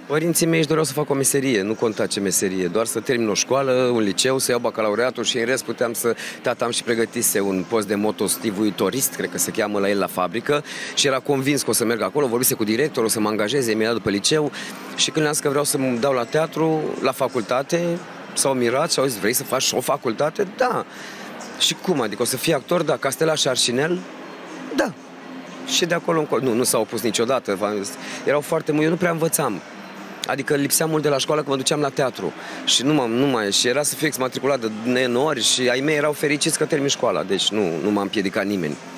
Părinții mei își doreau să fac o meserie, nu conta ce meserie, doar să termin o școală, un liceu, să iau bacalaureatul și în rest puteam să... Tata am și pregătise un post de motostivuitorist, cred că se cheamă la el la fabrică, și era convins că o să merg acolo, vorbise cu directorul, o să mă angajeze imediat după liceu și când le-am zis că vreau să mă dau la teatru, la facultate, s-au mirat și au zis, vrei să faci o facultate? Da. Și cum? Adică o să fii actor? Da. Castela și Arșinel? Da. Și de acolo încolo. Nu s-au opus niciodată. Erau foarte mulți. Eu nu prea învățam. Adică lipseam mult de la școală că mă duceam la teatru. Și nu mai și era să fiu exmatriculat de nenori și ai mei erau fericiți că termin școala. Deci nu m-a împiedicat nimeni.